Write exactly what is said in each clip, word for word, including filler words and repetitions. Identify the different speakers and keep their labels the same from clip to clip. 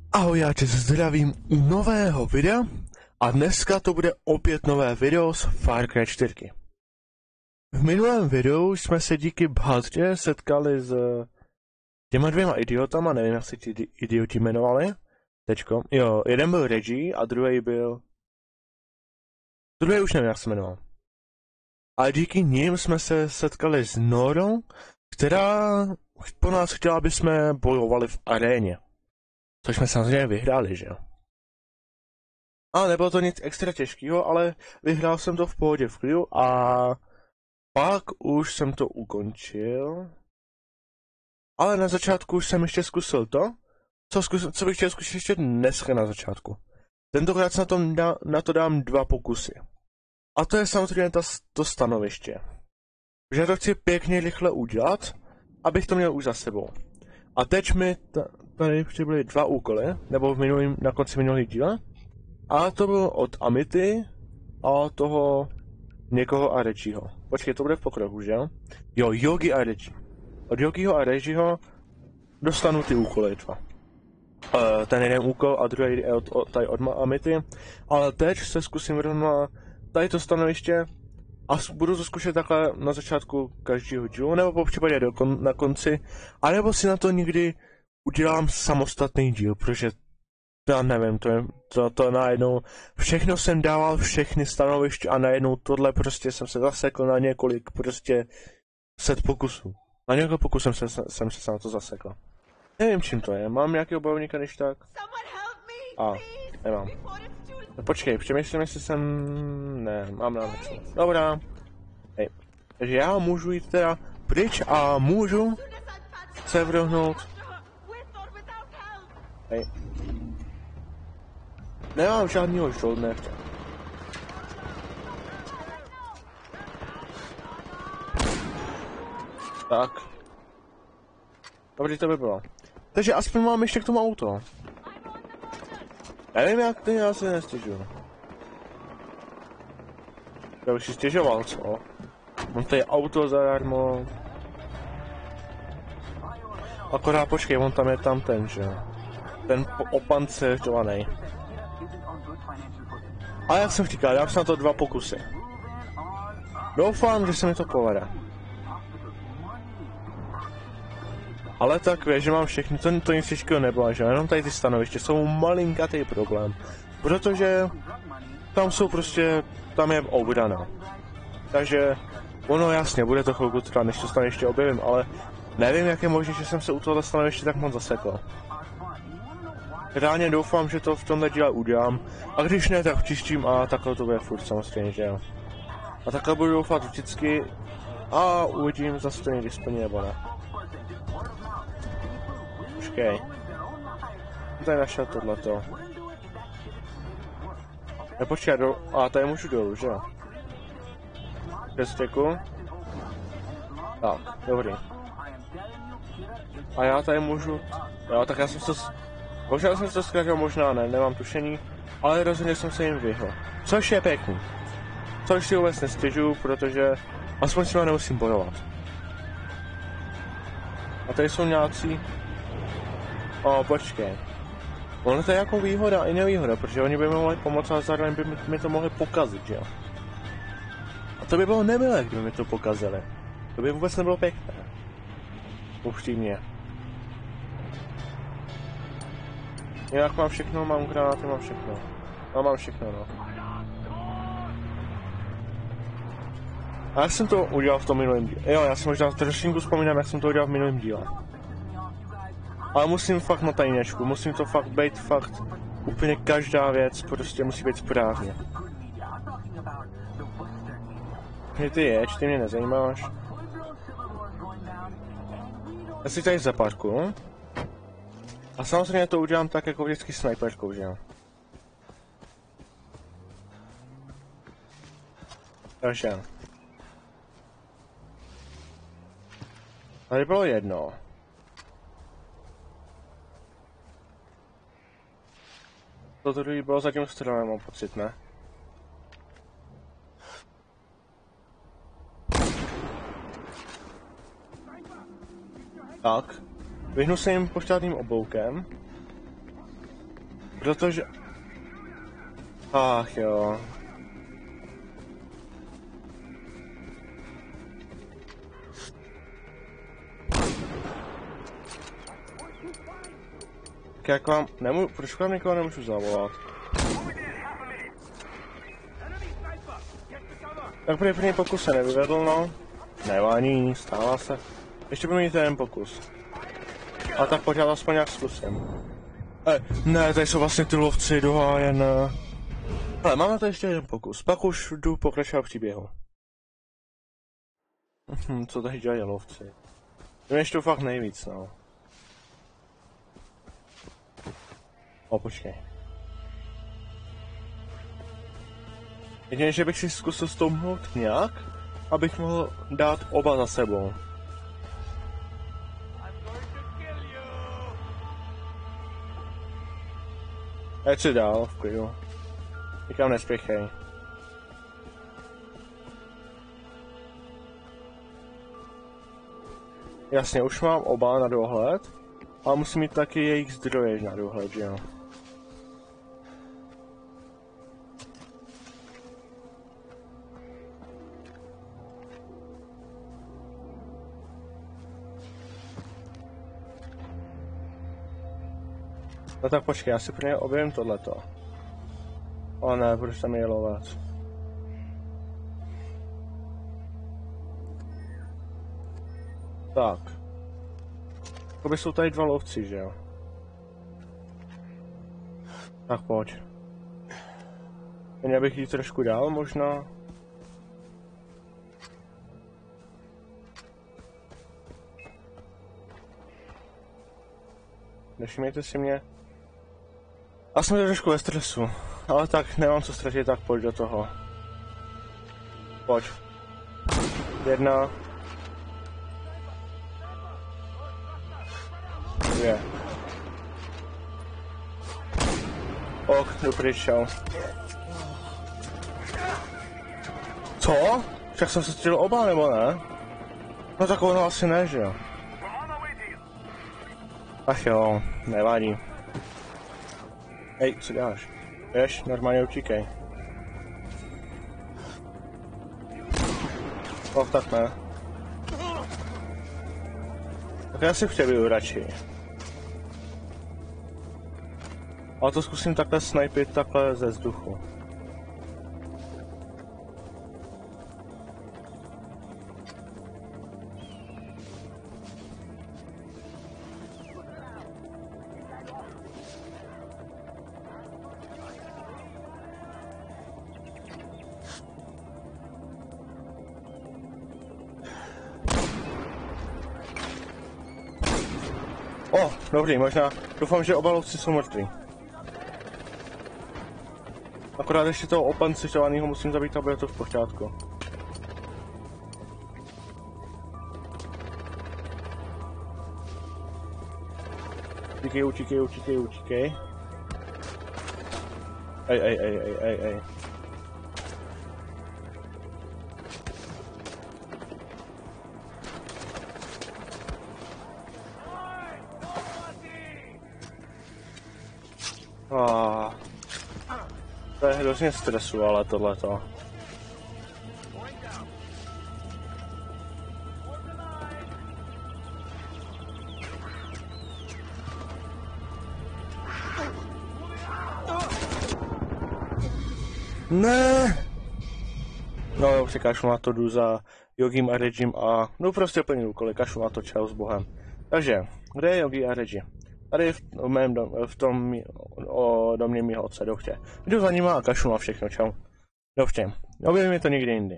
Speaker 1: Ahoj, já tě zdravím u nového videa a dneska to bude opět nové video z Far Cry čtyři. V minulém videu jsme se díky Bhadře setkali s těma dvěma idiotama, nevím jak se ti idioti jmenovali. Tečko. Jo, jeden byl Reggie a druhý byl... Druhý už nevím jak se jmenoval. A díky nim jsme se setkali s Norou, která po nás chtěla, aby jsme bojovali v aréně. Což jsme samozřejmě vyhráli, že jo? A nebylo to nic extra těžkého, ale vyhrál jsem to v pohodě v klidu a pak už jsem to ukončil. Ale na začátku už jsem ještě zkusil to, co, zkus, co bych chtěl zkusit ještě dneska na začátku. Tentokrát na, tom dá, na to dám dva pokusy. A to je samozřejmě ta, to stanoviště. Že to chci pěkně rychle udělat, abych to měl už za sebou. A teď mi tady přibyly dva úkoly, nebo v minulým, na konci minulých díle. A to bylo od Amity a toho někoho a Reggieho. Počkej, to bude v pokroku, že jo? Jo, Yogi a Reggie. Od Yogiho a Reggieho dostanu ty úkoly dva. Uh, ten jeden úkol a druhý je od, od, tady od Amity. Ale teď se zkusím rovnou tady to stanoviště a budu to zkoušet takhle na začátku každého dílu, nebo po případě do kon, na konci, anebo si na to někdy udělám samostatný díl, protože já nevím, to je to, to najednou, všechno jsem dával, všechny stanoviště a najednou tohle prostě jsem se zasekl na několik prostě set pokusů. Na několik pokusů jsem se, jsem se na to zasekl. Nevím čím to je, mám nějakého bojovníka než tak? A, nemám. No počkej, přemýšlím, jestli jsem... Ne, mám na něco. Dobrá. Hej. Takže já můžu jít teda pryč a můžu se vrhnout. Hej. Nemám žádnýho žoldné. Tak. Dobrý to by bylo. Takže aspoň mám ještě k tomu auto. Nevím jak ty, já se nestěžuju. Já bych si stěžoval, co? Mám tady auto zadarmo. Akorát počkej, on tam je tam ten, že? Ten opanceřovaný. A jak jsem říkal, dám si na to dva pokusy. Doufám, že se mi to povede. Ale tak víš, že mám všechny, to, to nic těžkého nebylo, že jenom tady ty stanoviště jsou malinkatý problém. Protože tam jsou prostě, tam je obrana. Takže ono jasně, bude to chvilku trvat, než to stanoviště objevím, ale nevím jak je možné, že jsem se u tohle stanoviště tak moc zasekl. Reálně doufám, že to v tomhle díle udělám, a když ne, tak v příštím a takhle to bude furt samozřejmě, že jo. A takhle budu doufat vždycky a uvidím, zase to někdy splní nebo ne. Počkej. Tady našel tohleto. Ne, počkej, do... a tady můžu dolů, že jo? Bez teku. Tak, dobrý. A já tady můžu... Jo, tak já jsem to... Možná jsem to zkrátil, možná ne, nemám tušení. Ale rozhodně jsem se jim vyhl. Což je pěkný. Což si vůbec nestěžuju, protože... Aspoň si ho nemusím bojovat. A tady jsou nějací... O, počkej. Ono to je jako výhoda i nevýhoda, protože oni by mi mohli pomoct a zároveň by mi to mohli pokazit, že jo? A to by bylo nemilé, kdyby mi to pokazili. To by vůbec nebylo pěkné. Upřímně. Jinak mám všechno, mám granáty, mám všechno. No, mám všechno, no. A jak jsem to udělal v tom minulém díle? Jo, já si možná trošku vzpomínám, jak jsem to udělal v minulém díle. Ale musím fakt na tajněčku, musím to fakt být fakt, úplně každá věc prostě musí být správně. Kde ty ječ, ty mě nezajímáš. Já si tady zaparkuju. A samozřejmě to udělám tak jako vždycky snajperkou, že jo. Takže. Tady bylo jedno. To druhý bylo zatím střelem, mám pocit, ne? Tak. Vyhnu se jim pošťátným obloukem. Protože... Ach jo. Tak jak vám nemůžu, proč vám někoho nemůžu zavolat? Tak první pokus se nevyvedl, no. Nevání, stává se. Ještě budu mít jeden pokus. A tak pojď, aspoň nějak zkusím. E, ne, tady jsou vlastně ty lovci, dohájen. Ale máme tady ještě jeden pokus, pak už jdu pokračovat v příběhu. Hm, co tady dělají lovci? Mě ještě fakt nejvíc, no. O, počkej. Jedině, že bych si zkusil stoupnout nějak, abych mohl dát oba za sebou. Ať si dál, v klidu. Nikam nespěchej. Jasně, už mám oba na dohled, ale musím mít taky jejich zdroje na dohled, že jo. No tak počkej, já si pro ně objevím tohleto. O ne, proč tam je lovec? Tak. Jakoby jsou tady dva lovci, že jo? Tak pojď. Jen bych jí trošku dál možná. Nevšimněte si mě. A jsem trošku ve stresu, ale tak nemám co ztratit, tak pojď do toho. Pojď. Jedna. Dvě. Ok, jdu pryč, čau. Co? Však jsem se střelil oba, nebo ne? No tak ono asi ne, že jo? Ach jo, nevadí. Hej, co děláš? Jdeš, normálně utíkej. Oh, tak ne. Tak já si v tebe radši. Ale to zkusím takhle snajpit takhle ze vzduchu. O, dobrý, možná. Doufám, že oba lovci jsou mrtví. Akorát ještě toho opancirovaného musím zabít, aby je to v pořádku. Utíkej, utíkej, utíkej, utíkej. Ej, ej, ej, ej, ej, ej. Ah, to je hrozně stresu, ale tohleto. Ne! No jo, si kašlu na to, jdu za Yogim a Regim a no prostě plní úkoly, kašlu na to, čau s bohem. Takže, kde je Yogi a Regi? Tady v, v mém dom, v tom o domě mýho otce, dochtě. Jdu za nima a kašlu na všechno, čau. Dochtě, objevím je to někde jindy.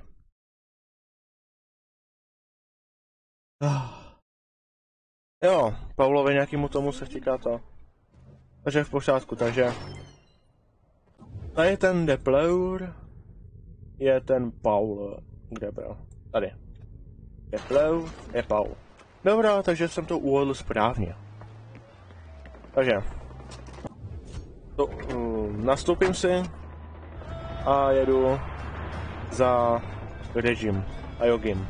Speaker 1: Jo, Paulovi nějakému tomu se vtíká to. Takže v pořádku, takže... Tady je ten Depleur, je ten Paul, kde byl? Tady. Depleur je Paul. Dobrá, takže jsem to uvedl správně. Takže. To, um, nastoupím si a jedu za Regim a Yogim.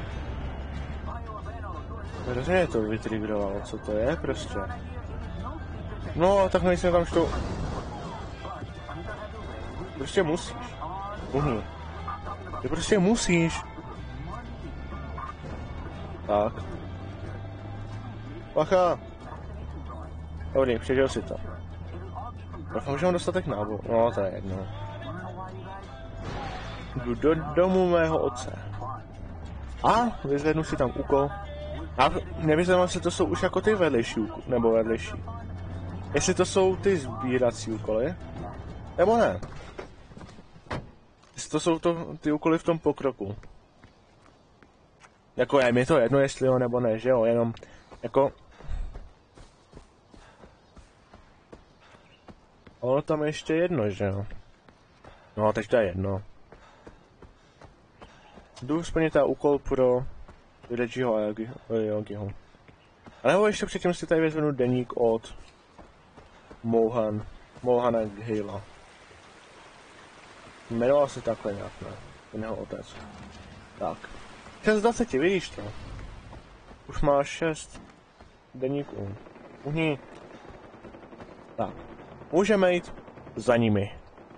Speaker 1: Hrozně to vytrigrovalo, co to je prostě. No, tak nejsem tam štou. Prostě musíš. Uhni. Ty prostě musíš. Tak. Bacha. Dobrý, přežil si to. Doufám, že mám dostatek nábojů. No, to je jedno. Jdu do domu mého otce. A vyzvednu si tam úkol. A nevyznám, jestli to jsou už jako ty vedlejší úkoly, nebo vedlejší. Jestli to jsou ty sbírací úkoly, nebo ne. Jestli to jsou to, ty úkoly v tom pokroku. Jako je mi to jedno, jestli jo nebo ne, že jo, jenom jako... Ono tam ještě jedno, že jo. No, teď to je jedno. Jdu splnit ta úkol pro Reggieho a Yogiho. A nebo ještě předtím si tady vezmu deník od Mohan, Mohana Hejla. Jmenoval se takhle nějak, ne? Ten jeho otec. Tak. šest z dvaceti, vidíš to? Už máš šest deníků. Uhni. Tak. Můžeme jít za nimi.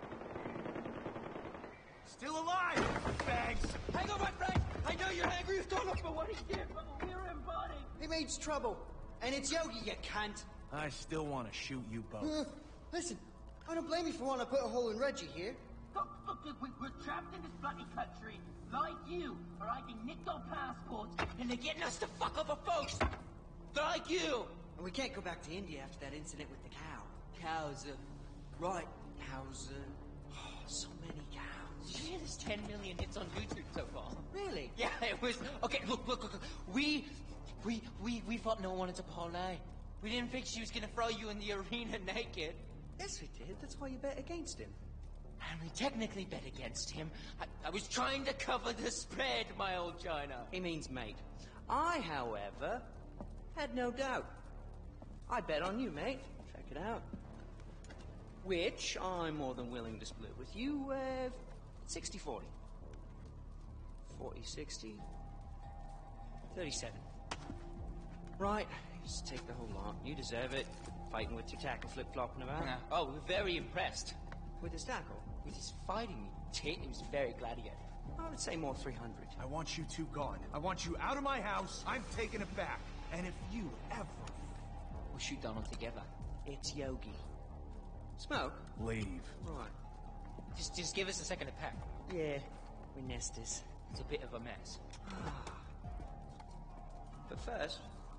Speaker 2: Still alive, bags! Hang on, my friend! I know you're angry with Donald, but what he did, but we're him, buddy!
Speaker 3: He made trouble, and it's Yogi, you cunt!
Speaker 2: I still want to shoot you both.
Speaker 3: Uh, listen, I don't blame you for wanting to put a hole in Reggie here.
Speaker 4: Look, look, look, we, we're trapped in this bloody country. Like you, are hiding nicked our passports, and they're getting us to fuck over folks. Like you!
Speaker 3: And we can't go back to India after that incident with the cow.
Speaker 4: Cows, uh,
Speaker 3: Right, cows, uh, oh, so many cows.
Speaker 4: did you hear there's ten million hits on YouTube so far?
Speaker 3: Really?
Speaker 4: Yeah, it was, okay, look, look, look, look. we, we, we, we thought no one wanted to parlay. We didn't think she was gonna throw you in the arena naked.
Speaker 3: Yes, we did. That's why you bet against him.
Speaker 4: And we technically bet against him. I, I was trying to cover the spread, my old China.
Speaker 3: He means mate. I, however, had no doubt. I bet on you, mate. Check it out. Which I'm more than willing to split with you, uh, sixty forty. forty sixty. thirty-seven. Right, just take the whole lot. You deserve it. Fighting with your tackle flip-flopping about.
Speaker 4: Uh, oh, we're very impressed.
Speaker 3: With his tackle?
Speaker 4: With his fighting tit, he was very gladiator.
Speaker 3: I would say more three hundred.
Speaker 2: I want you two gone. I want you out of my house. I'm taking it back. And if you ever...
Speaker 4: We'll shoot Donald together.
Speaker 3: It's Yogi. Smoke?
Speaker 2: leave.
Speaker 3: Right.
Speaker 4: Just, just give us a second to pack.
Speaker 3: Yeah, we nesters.
Speaker 4: It's a bit of a mess.
Speaker 3: But first...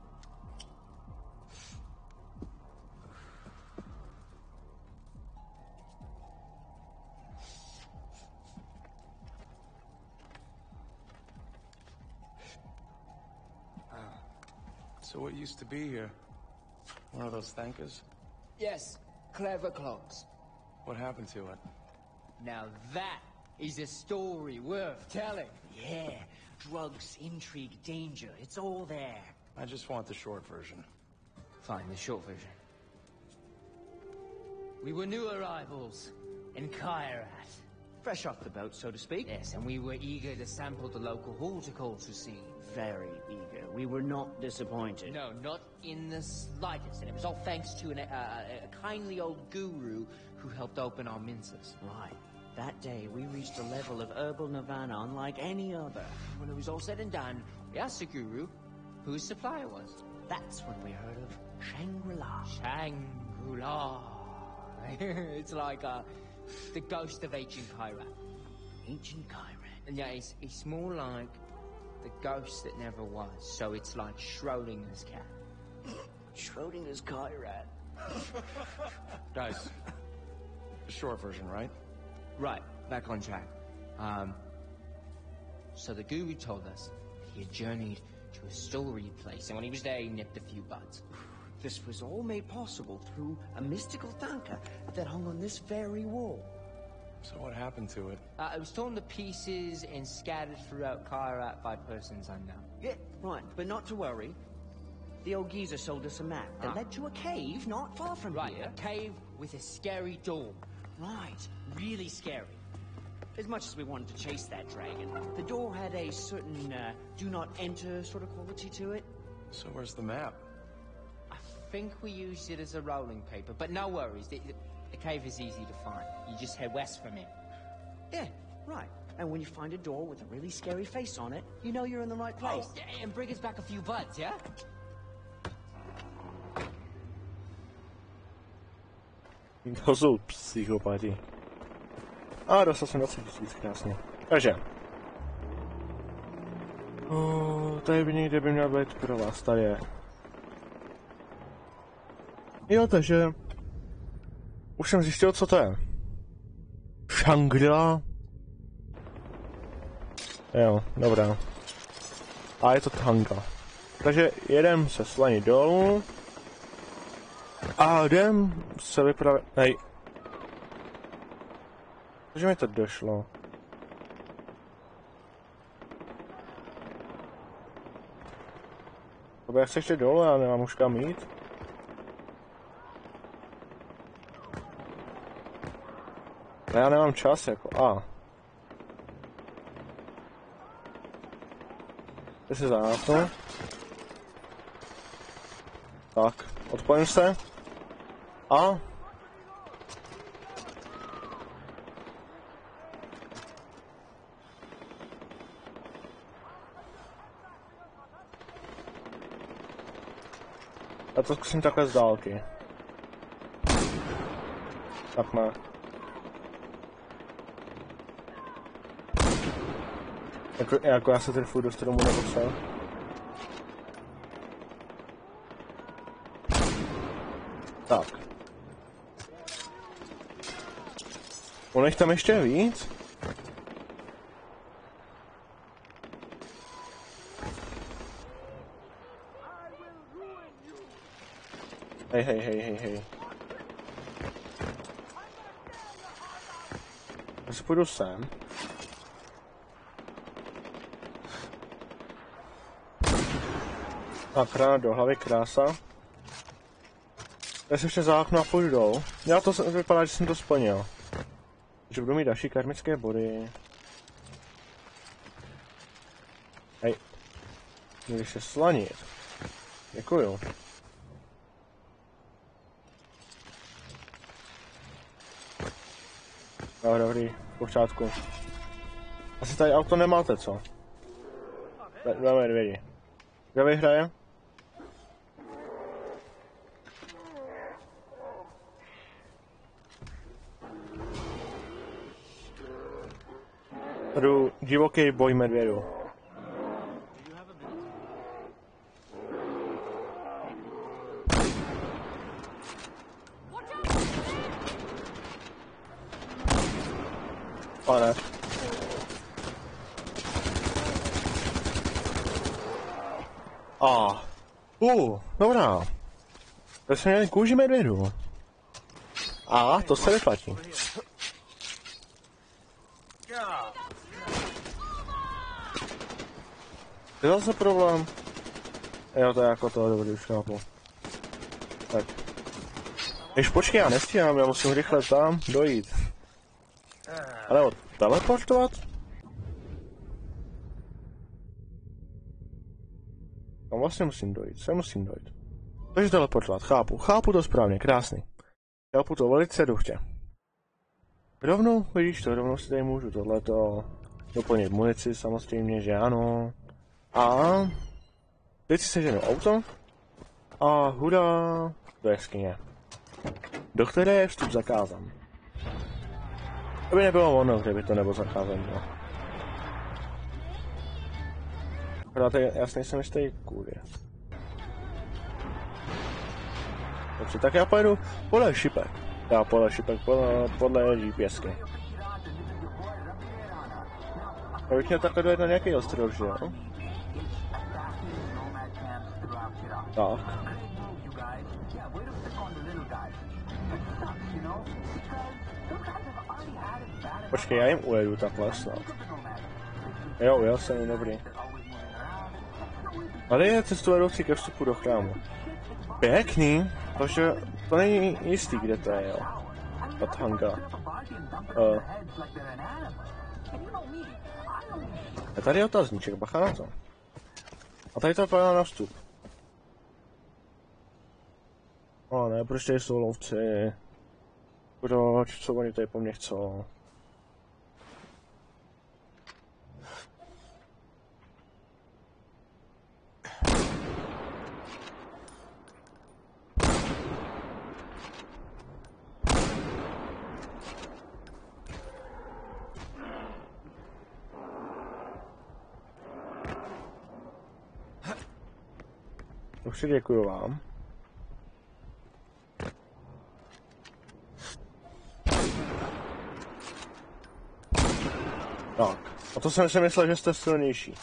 Speaker 2: So what used to be here? One of those thankers?
Speaker 4: Yes, clever clogs.
Speaker 2: What happened to it?
Speaker 4: Now that is a story worth telling.
Speaker 3: Yeah, drugs, intrigue, danger, it's all there.
Speaker 2: I just want the short version.
Speaker 4: Fine, the short version. We were new arrivals in Kyrat.
Speaker 3: Fresh off the boat, so to speak.
Speaker 4: Yes, and we were eager to sample the local horticulture scene.
Speaker 3: Very eager. We were not disappointed.
Speaker 4: No, not in the slightest. And it was all thanks to an, uh, a kindly old guru who helped open our minces.
Speaker 3: Right. That day, we reached a level of herbal nirvana unlike any other.
Speaker 4: When it was all said and done, we asked the guru who his supplier was.
Speaker 3: That's when we heard of Shangri-La.
Speaker 4: Shangri-La. It's like uh, the ghost of ancient Kyrat.
Speaker 3: Ancient Kyrat.
Speaker 4: And yeah, it's, it's more like the ghost that never was. So it's like Schrodinger's cat.
Speaker 3: Schrodinger's Kyrat.
Speaker 2: Guys, the short version, right?
Speaker 4: Right, back on track. Um, so the guru told us he had journeyed to a storied place, and when he was there, he nipped a few buds.
Speaker 3: This was all made possible through a mystical tanka that hung on this very wall.
Speaker 2: So what happened to it?
Speaker 4: Uh, it was torn to pieces and scattered throughout Kyrat by persons unknown.
Speaker 3: Yeah, right, but not to worry. The old geezer sold us a map that
Speaker 4: Huh?
Speaker 3: led to a cave not far from
Speaker 4: Right,
Speaker 3: here.
Speaker 4: a cave with a scary door.
Speaker 3: Right, really scary. As much as we wanted to chase that dragon, the door had a certain uh, do not enter sort of quality to it.
Speaker 2: So where's the map?
Speaker 3: I
Speaker 4: think we used it as a rolling paper, but no worries. The, the, the cave is easy to find. You just head west from it.
Speaker 3: Yeah, right. And when you find a door with a really scary face on it, you know you're in the right place.
Speaker 4: Oh, yeah, and bring us back a few buds, yeah?
Speaker 1: To jsou psychopati. A dostal jsem dvacet tisíc, krásně. Takže. O, tady by někde by měl být pro vás, tady je. Jo, takže... Už jsem zjistil, co to je. Shangri-La. Jo, dobrá. A je to Tanga. Takže jedem se slanit dolů. A jdem se vypravit... Hej. Takže mi to došlo. Toby, jak chceš jít dolů, já nemám už kam jít. A já nemám čas, jako, a. Ty si zápnu. Tak, odpojím se. A. Já to zkusím takhle z dálky. Tak ne. Jako, jako já se tady furt dostanu nebo co? Tak. Ono jich tam ještě víc? Hej, hej, hej, hej, hej. Já si půjdu sem. Tak, rána do hlavy, krása. Já se ještě záchnu a půjdu dolů. Já to vypadá, že jsem to splnil. Takže budu mít další karmické body. Hej. Můžeš se slanit. Děkuju. Jo, dobrý, v pořádku. Asi tady auto nemáte, co? Dva medvědi. Kdo vyhraje? Jdu divoký boj medvědů. Pane. A. Uh, dobrá. To jsme měli kůži medvědů. A, to se vyplatí. Je zase problém. Jo, to je jako to, dobrý, už chápu. Tak. Jež počkej, já nestíhám, já musím rychle tam dojít. Ale teleportovat? Tam vlastně musím dojít, sem musím dojít. Takže teleportovat, chápu, chápu to správně, krásný. Chápu to velice dobře. Rovnou, vidíš to, rovnou si tady můžu tohleto doplnit munici, samozřejmě, že ano. A teď si seženu auto a hurá do jeskyně, do které je vstup zakázán. To by nebylo ono, kdyby to nebylo zakázán. Akorát jasně jsem jistý kůry. Dobře, tak já pojedu podle šipek. Já podle šipek, podle, podle GPSky. Já bych měl takhle dojet na nějaký ostrov, že jo? Tak. Počkej, já jim ujedu takhle snad. Jo, ujel jsem, dobrý. Tady je cestu vedoucí ke vstupu do chrámu. Pěkný, protože to není jistý, kde to je, jo. Ta Tanga. Uh. A tady je otazníček, bacha na to. A tady to vypadá na vstup. O ne, proč tady jsou lovci? Proč? Co oni tady po mně chcou? Dobře, děkuju vám. Tak, a to jsem si myslel, že jste silnější.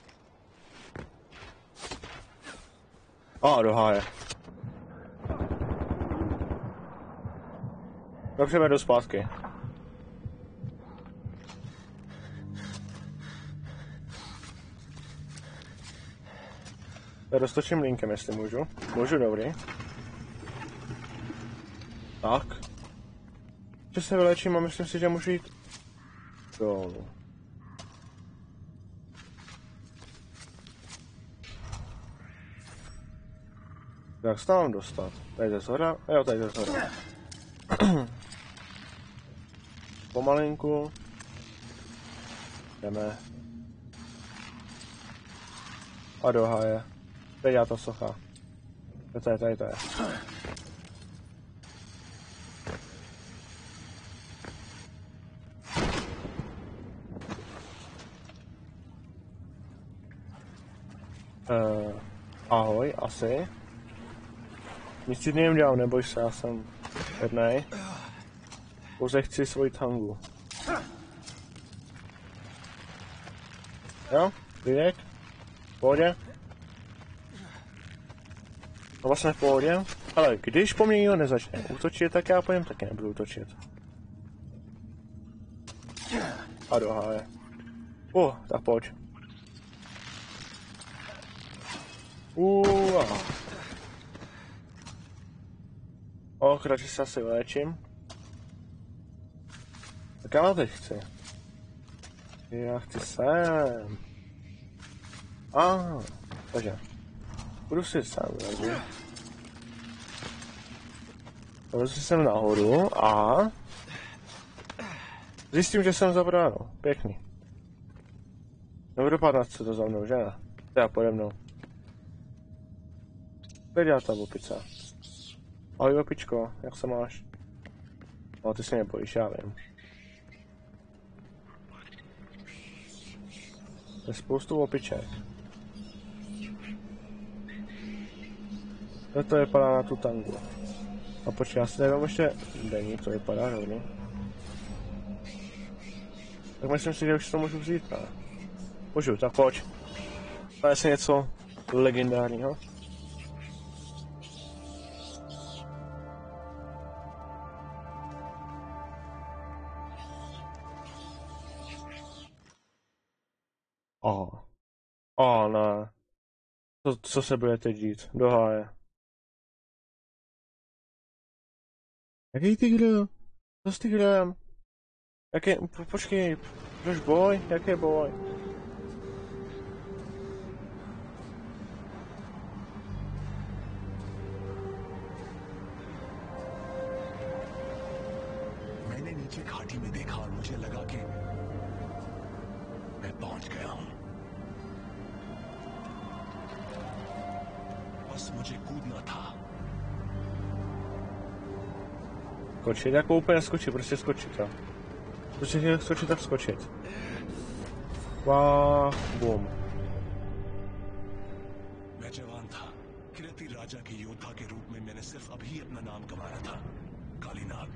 Speaker 1: A, do háje. Dobře, jdu zpátky. Já roztočím linkem, jestli můžu. Můžu, dobrý. Tak. Že se vylečím a myslím si, že můžu jít dolů. Jak se tam dostat? Tady ze zhora? Jo, tady ze zhora. Pomalinku. Jdeme. A do háje. Teď já to socha. To je, tady to je. Uh, ahoj, asi. Nic si nevím dělám, neboj se, já jsem jednej. Pouze chci svoji tangu. Jo, klidek. V pohodě. No vlastně v pohodě. Ale když po mně nikdo nezačne útočit, tak já po něm taky nebudu útočit. A do háje. Uh, tak pojď. Uh, aha. Och, radši se asi léčím. Tak já teď chci. Já chci sem. A, ah, takže. Budu si sem vylezit. Budu si sem nahoru a... Zjistím, že jsem zabráno. Pěkný. Nebudu padat se to za mnou, že ne? Teda pode mnou. Co dělá ta opice? Ahoj opičko, jak se máš? No ty se mě bojíš, já vím. Je spoustu opiček. No to vypadá na tu tangu. A počkej, já si nevím ještě denní, to vypadá rovně. Tak myslím si, že už to můžu vzít, ne? Můžu, tak pojď. To je asi něco legendárního. Oh. Oh, ne. Co, co se bude teď dít? Do háje. Jaký tygr? Co s tygrem? Jaký, po, počkej, proč boj? Jaký boj?
Speaker 5: मैंने नीचे घाटी में देखा और मुझे लगा कि मैं पहुंच गया हूं। बस मुझे कूदना था।
Speaker 1: Skočit, jako úplně skočit, prostě skočit, jo. Prostě chtěl skočit, tak skočit. Wow, boom.
Speaker 5: मैं जवान था, किरती राजा के योद्धा के रूप में मैंने सिर्फ अभी अपना नाम कमाया था, कालीनाग।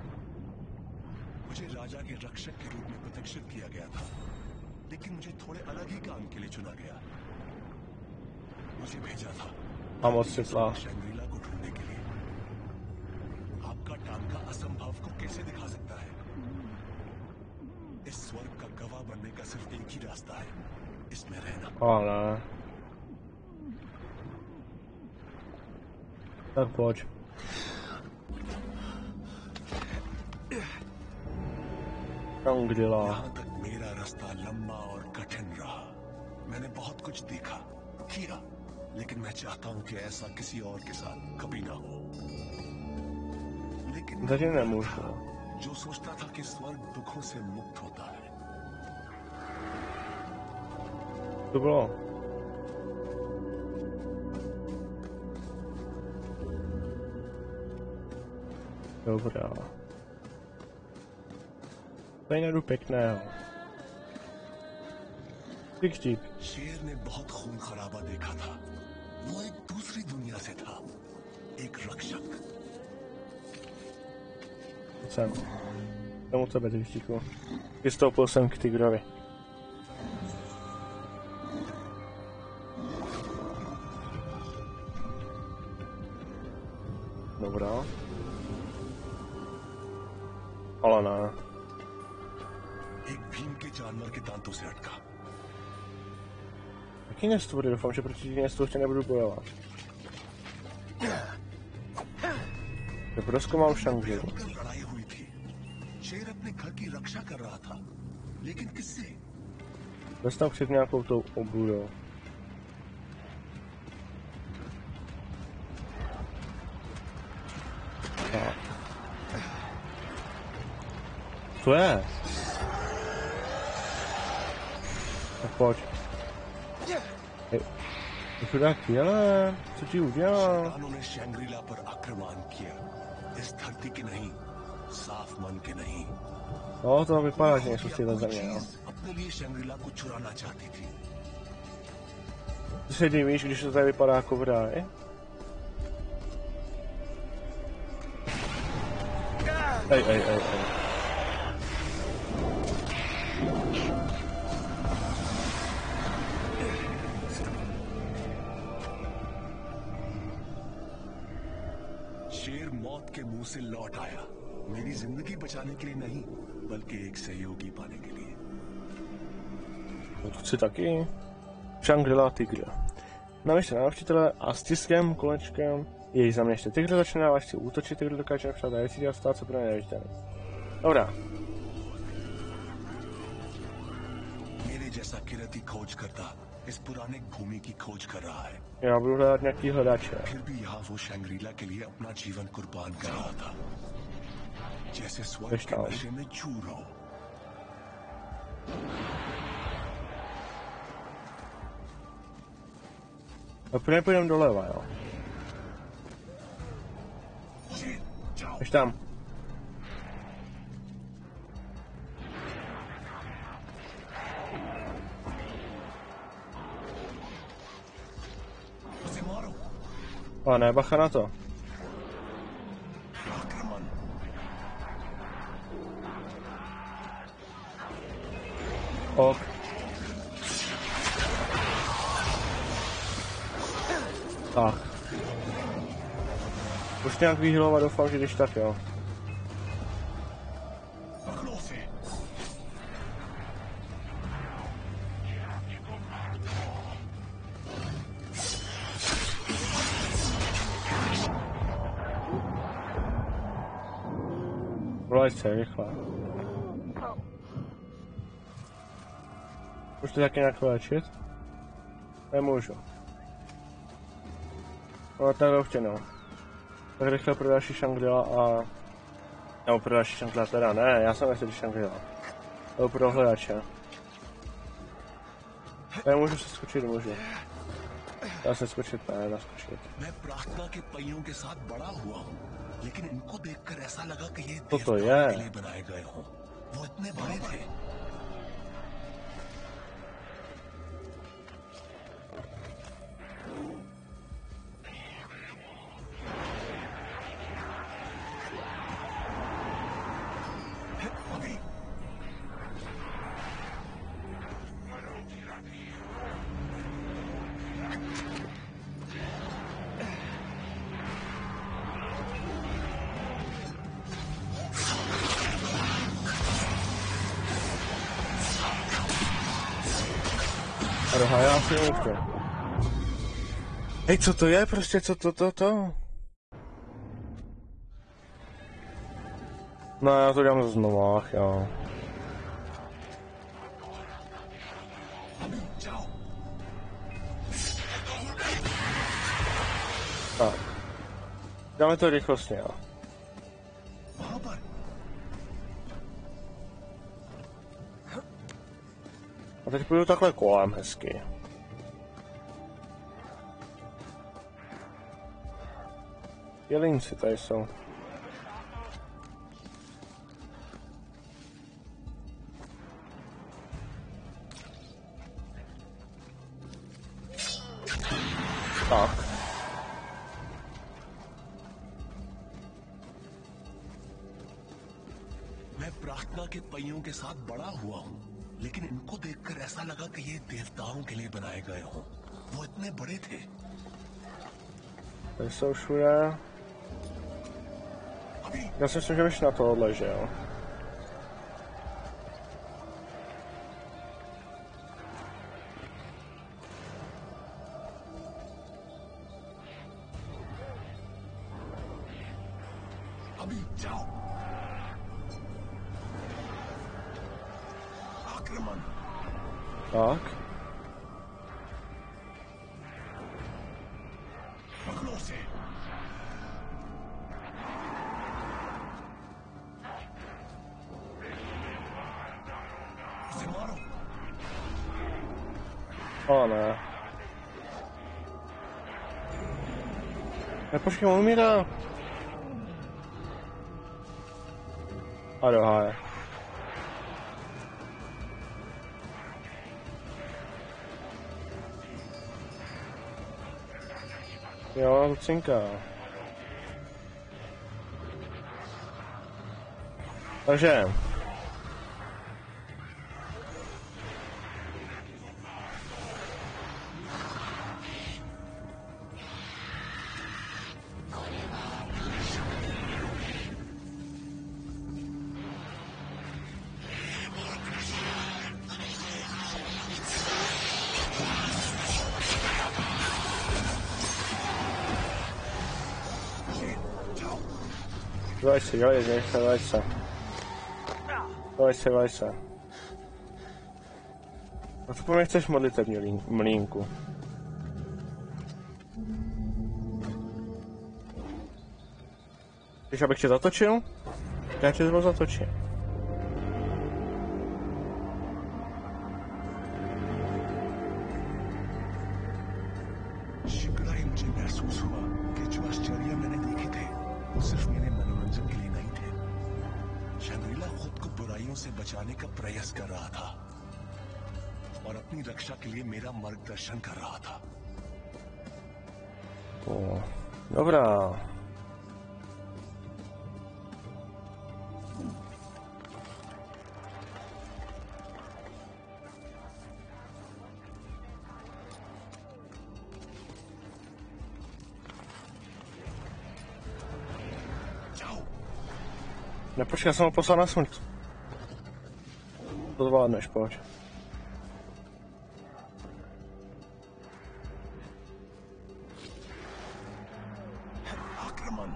Speaker 5: मुझे राजा के रक्षक के रूप में प्रतिष्ठित किया गया था, लेकिन मुझे थोड़े अलग ही काम के लिए चुना गया। मुझे भेजा था शंग्रीला को ढूंढने के लिए। आपका टांका असंभव को कैसे दिखा सकता है? इस स्वर्ग का गवाह बनने का सिर्फ एक ही रास्ता है, इसमें रहना।
Speaker 1: Oh, no. Tak pojď. Shangri-La.
Speaker 5: यहाँ तक मेरा रास्ता लंबा और कठिन रहा। मैंने बहुत कुछ देखा, किया, लेकिन मैं चाहता हूं कि ऐसा किसी और के साथ कभी ना हो। लेकिन
Speaker 1: Zatím nemůžu.
Speaker 5: जो सोचता था कि स्वर्ग दुखों से मुक्त होता है।
Speaker 1: To bylo. Dobrá. Tady najdu pěkného. Tik tik.
Speaker 5: शेर ने बहुत खून खराबा देखा था। वो एक दूसरी दुनिया से था, एक रक्षक।
Speaker 1: Jsem. Jsem u tebe, tyčíku. Vystoupil jsem k tygrovi. Dobrá. Ale ne.
Speaker 5: एक भीम के जानवर के दांतों से अटका।
Speaker 1: Taky nestvory, doufám, že proti nestvoru ještě nebudu bojovat. To prozkoumám Shangri.
Speaker 5: लड़ाई हुई थी। शेर अपने घर की रक्षा कर रहा था, लेकिन किससे?
Speaker 1: Dostal před nějakou tou obrudou. Tak. Co je? Tak pojď. Hej. To chudák těle, co ti udělal?
Speaker 5: शैतानों ने शैंग्रीला पर आक्रमण किया। इस धरती के नहीं, साफ मन के नहीं।
Speaker 1: No, to vypadá, že něco si to za mě, no.
Speaker 5: अपने लिए शैंग्रीला को चुराना चाहती थी।
Speaker 1: Ty se divíš, když to tady vypadá jako v ráji? Ej, ej, ej, ej.
Speaker 5: शेर मौत के मुंह से लौट आया, मेरी जिंदगी बचाने के लिए नहीं, बल्कि एक सहयोगी पाने के लिए।
Speaker 1: No to chci taky. Shangri-La Tygr. Navyšte na učitele a s tiskem, kolečkem jej zaměřte. Tygr začne až si útočit, Tygr dokáže například a jestli stát se pro ně neviditelný. Dobrá.
Speaker 5: मेरे जैसा किरती खोज करता इस पुराने भूमि की खोज कर रहा है।
Speaker 1: Já budu hledat nějaký hledače.
Speaker 5: फिर भी यहाँ वो शैंग्रीला के लिए अपना जीवन कुर्बान कर रहा था, जैसे स्वर्ग के नशे में चूर हो।
Speaker 1: A prvně půjdeme doleva, jo. Ještě tam. A ne, bacha na to. Ok. Tak. Už nějak vyhýlovat, doufám, že když tak, jo. Velice rychle. Už to taky nějak léčit? Nemůžu. Ale tak už tě no. Tak rychle pro další Shangri-La a... Nebo pro další Shangri-La teda, ne, já jsem nechci Shangri-La. To pro hledače. Nemůžu se skočit, můžu. Já se skočit, ne, nedá skočit.
Speaker 5: मैं प्रार्थना के पहियों के साथ बड़ा हुआ हूँ, लेकिन इनको देखकर ऐसा लगा कि ये
Speaker 1: तो तो
Speaker 5: देवताओं
Speaker 1: ये
Speaker 5: के लिए बनाए गए हों। वो इतने बड़े थे।
Speaker 1: Roha, já si nechci. Hej, co to je prostě, co to, to, to? No, já to dělám znovu, ach jo. Dáme to rychlostně, jo.
Speaker 5: वहां पर
Speaker 1: A teď půjdu takhle kolem hezky. Jelínci tady jsou. Tak.
Speaker 5: मैं प्रार्थना के पहियों के साथ बड़ा हुआ हूँ, लेकिन इनको देखकर ऐसा लगा कि ये देवताओं के लिए बनाए गए हों। वो इतने बड़े थे।
Speaker 1: Tady jsou všude. Já si myslím, že bych na tohle, že jo.
Speaker 5: अभी जाओ। आक्रमण।
Speaker 1: Tak.
Speaker 5: पकड़ो से। उसे मारो।
Speaker 1: O ne. Ne, počkej, on umírá. A do háje. Jo, Lucinka. Takže. Vaj se, vaj se, vaj se. Vaj se, vaj se. A co po mě chceš modlitevní mlínku? Chceš, abych tě zatočil? Já tě znovu zatočím.
Speaker 5: शिकड़ाई मुझे महसूस हुआ कि जो आश्चर्य मैंने देखे थे वो सिर्फ मेरे मनोरंजन के लिए नहीं थे। शंग्रीला खुद को बुराइयों से बचाने का प्रयास कर रहा था और अपनी रक्षा के लिए मेरा मार्गदर्शन कर रहा था।
Speaker 1: O, dobrá. Ne, počkej, já jsem ho poslal na smrt. To zvládneš, pojď.
Speaker 5: आक्रमण।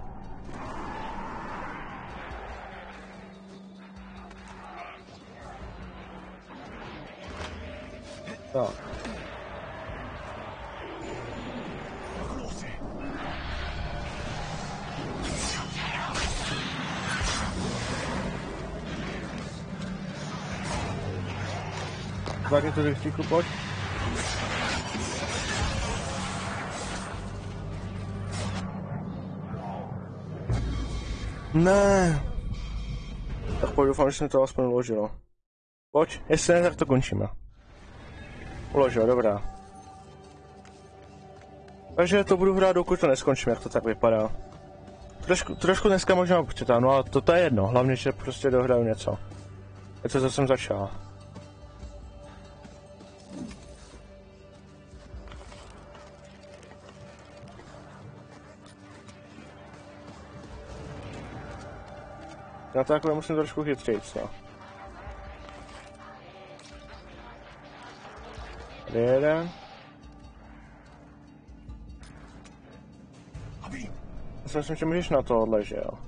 Speaker 1: Tak.
Speaker 5: पकड़ो उसे।
Speaker 1: Zvážně to rychlíku, pojď. Ne. Tak pojď, doufám, že jsem to aspoň uložil. Pojď, jestli ne, tak to končíme. Uložil, dobrá. Takže to budu hrát, dokud to neskončím, jak to tak vypadá. Trošku, trošku dneska možná přitáhnu, ale to, to je jedno, hlavně, že prostě dohraju něco. Je to, co jsem začal. Já to takhle musím trošku chytřit, no. Tady jeden. Já si myslím, že můžeš na tohle, že jo.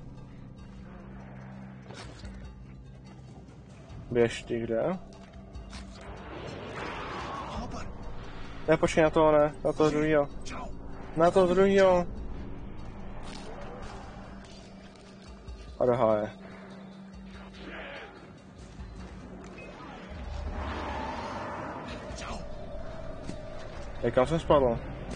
Speaker 1: Běž ty kde? Ne, počkej na toho, ne, na toho druhýho. Na toho druhýho. A do háje. Hej, kam jsem spadl?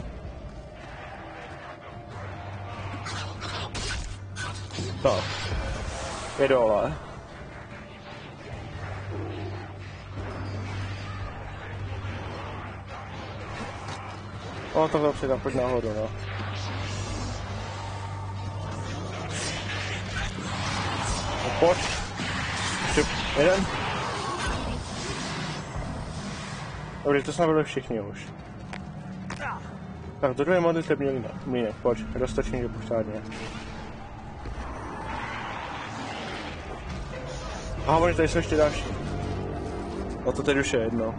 Speaker 1: Tak. Je dole. O, to přidá, pojď nahoru, no. No pojď. Šup, jeden. Dobrý, to jsme byli všichni už. Tak, do druhé modlitební mlýnek, pojď, roztočím je pořádně. Aha, oni tady jsou ještě další. No to teď už je jedno.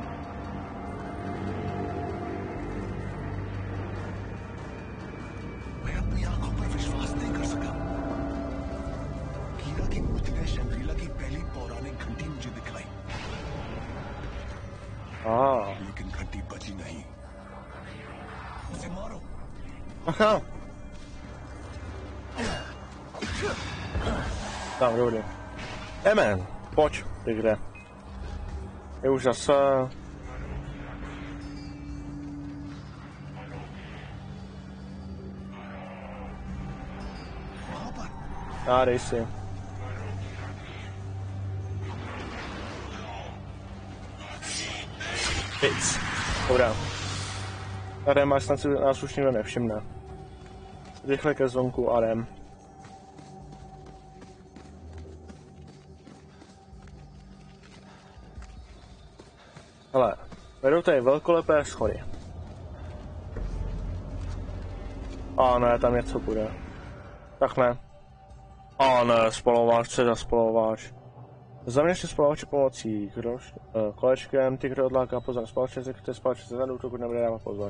Speaker 1: Aha. Tak, dobrý. Emen, pojď, ty kde. Je už zase... A dej si. Hits. Dobrá. Arem, až snad si nás už nikdo nevšimne. Rychle ke zvonku, Arem. Hele, vedou tady velkolepé schody. A ne, tam něco bude. Tak ne. A ne, spalováč, co je za spalováč? Zaměřte spalovače pomocí krož, uh, kolečkem, ty, kdo odláká pozor spalovače, řekněte spalovače ze zadu, pokud nebude dávat pozor.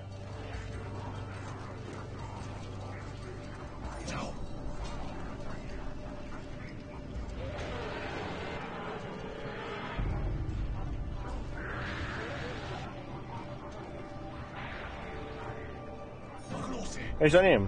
Speaker 1: Jdeš za ním.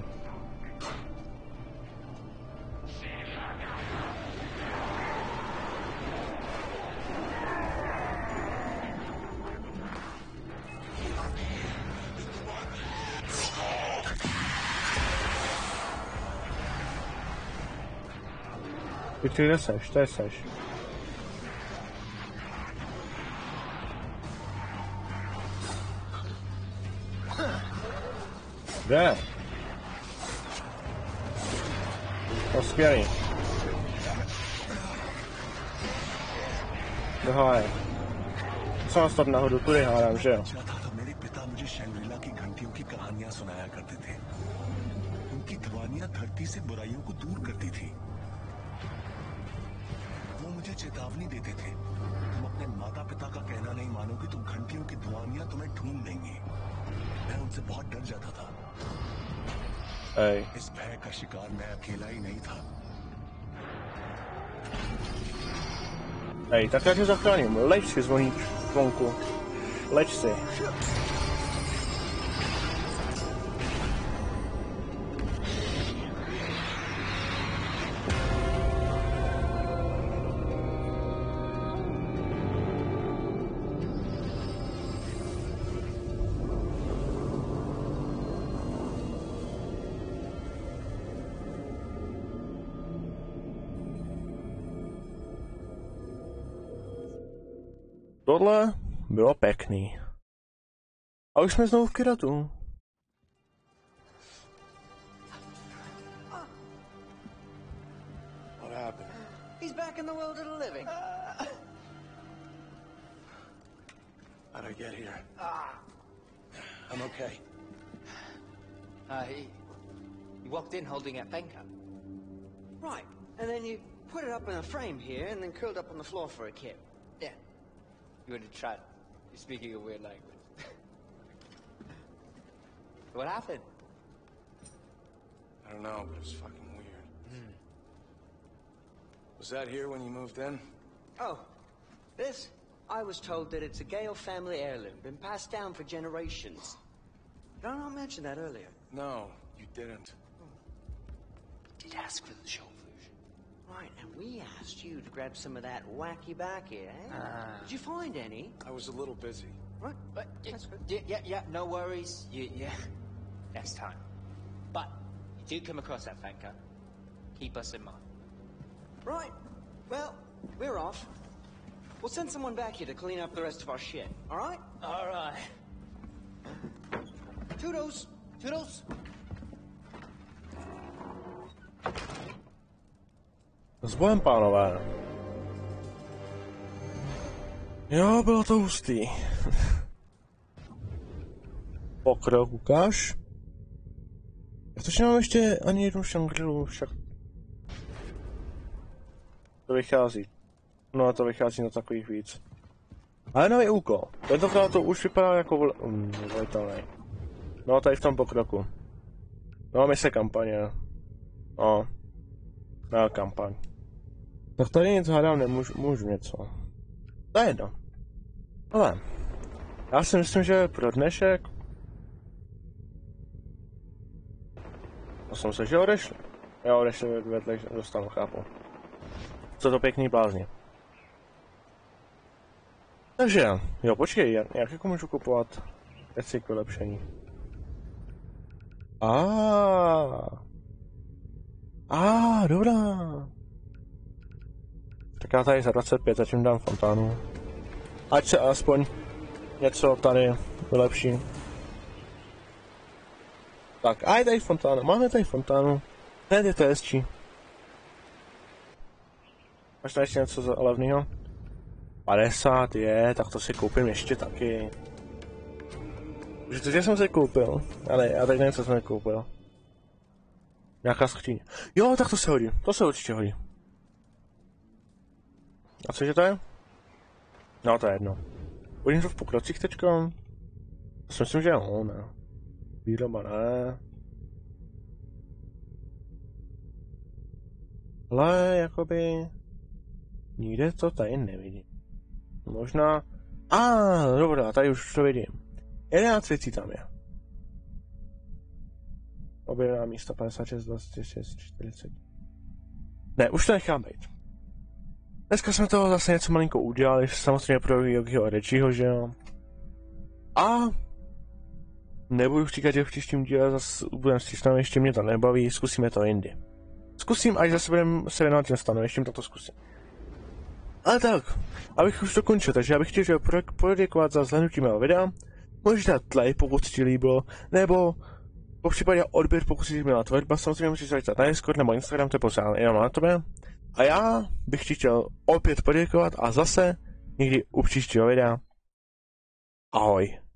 Speaker 1: Ty ty kde seš, tady seš. Kde? To skvělý. Do háje. Co nás tady nahoru, tudy hádám, že jo?
Speaker 5: मेरे पिता मुझे शैंग्रीला की घंटियों की कहानियां सुनाया करते थे। उनकी ध्वनियां धरती से बुराइयों को दूर करती थी। वो मुझे चेतावनी देते थे, तुम अपने माता पिता का कहना नहीं मानोगे तो घंटियों की ध्वनियां तुम्हें ढूंढ लेंगी। मैं उनसे बहुत डर जाता था।
Speaker 1: Ej.
Speaker 5: इस भय का शिकार मैं अकेला ही नहीं था।
Speaker 1: Ej, tak já tě zachráním. Leč si zvoník zvonku. Leč si. Tohle bylo pěkný. A už jsme znovu v Kiratu.
Speaker 2: What happened?
Speaker 3: He's back in the world of the living.
Speaker 2: How'd I get here? I'm okay.
Speaker 4: Uh, he, he walked in holding a pen cup.
Speaker 3: Right, and then you put it up in a frame here and then curled up on the floor for a kip.
Speaker 4: Yeah. You would have tried. You're speaking a weird language. What happened?
Speaker 2: I don't know, but it was fucking weird. Mm. Was that here when you moved in?
Speaker 3: Oh, this? I was told that it's a Gale family heirloom, been passed down for generations. Did I not mention that earlier?
Speaker 2: No, you didn't.
Speaker 4: Did ask for the show version.
Speaker 3: Right, and we asked you to grab some of that wacky backy, eh?
Speaker 4: Ah.
Speaker 3: Did you find any?
Speaker 5: I was a little busy.
Speaker 3: Right,
Speaker 4: But y-
Speaker 3: that's good.
Speaker 4: y- yeah, yeah, no worries. You, yeah, next time. But you do come across that fanker, keep us in mind.
Speaker 3: Right, well, we're off. We'll send someone back here to clean up the rest of our shit, all right?
Speaker 4: All right.
Speaker 3: Toodles! Toodles!
Speaker 1: Zvolím, pánové. Jo, bylo to hustý. Pokrok, ukáž. Já točně mám ještě ani jednu šangrilu, však... To vychází. No a to vychází na takových víc. Ale nový úkol. Tentokrát to už vypadá jako vol... Mm, volitelný. No, tady v tom pokroku. No, mise kampaně. No. No, kampaň. Tak tady nic hádám nemůžu, můžu něco. To je jedno. Ale, já si myslím, že pro dnešek... To jsem se, že odešli. Jo, odešli vedle, dostanu, chápu. Co to pěkný blázni. Takže, jo, počkej, jak, jak jako můžu kupovat věci k vylepšení? A, a, dobrá. Tak já tady za dvacet pět zatím dám fontánu. Ať se aspoň něco tady vylepší. Tak, a je tady fontána, máme tady fontánu. Hned je to hezčí. Máš tady ještě něco za levnýho? padesát je, tak to si koupím ještě taky. Už to, že jsem si koupil, ale já tady něco jsem nekoupil. Nějaká skříň. Jo, tak to se hodí, to se určitě hodí. A cože to je? No, to je jedno. Budím to v pokrocích teďka? To si myslím, že jo, ne. Výroba ne. Ale jakoby... Nikde to tady nevidím. Možná... A, ah, dobrá, tady už to vidím. jedenáct věcí tam je. Objedná místa padesát šest, dvacet šest, čtyřicet. Ne, už to nechám být. Dneska jsme toho zase něco malinko udělali, samozřejmě pro Yogiho a Regiho, že jo. A... Nebudu říkat, že v příštím díle zase budeme s tím stanovištěm, mě to nebaví, zkusíme to jindy. Zkusím, až zase budeme se věnovat tím stanovištěm, tak to zkusím. Ale tak, abych už dokončil, takže já bych chtěl poděkovat za zhlédnutí mého videa. Můžete dát like, pokud se ti líbilo, nebo po případě odběr, pokud se ti líbila tvorba, samozřejmě můžete zajít na Discord nebo Instagram, to je pořád jenom na tobě. A já bych ti chtěl opět poděkovat a zase někdy u příštího videa. Ahoj.